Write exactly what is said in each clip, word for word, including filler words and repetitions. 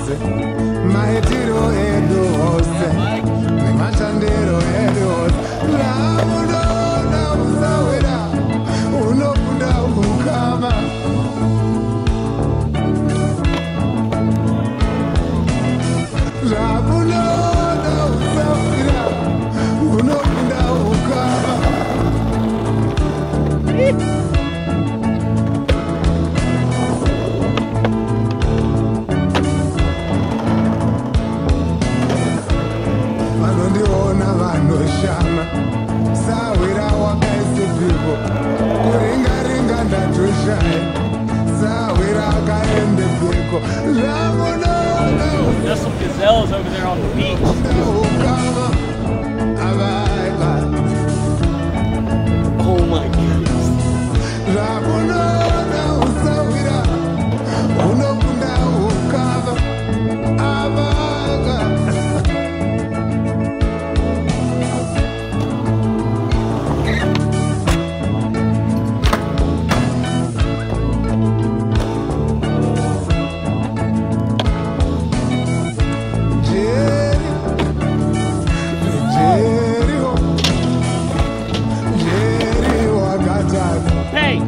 hose, maitiro edu hose, nemachandero edu hose. Launoda usawira, unokunda ukama. Launoda usawira, unokunda ukama. Vanondiona vanoshama, sawira wakaise pipo, kuringa ringa ndatoshaya, sawira akaende piko. There's some gazelles over there on the beach. Oh my goodness. Hey!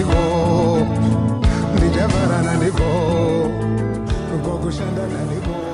Ndichavara naniko, kukushanda naniko.